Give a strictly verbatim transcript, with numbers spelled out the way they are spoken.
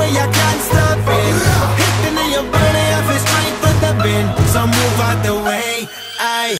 way, I can't stop it. Hitting in your body, I feel strength with the bin. So move out the way. I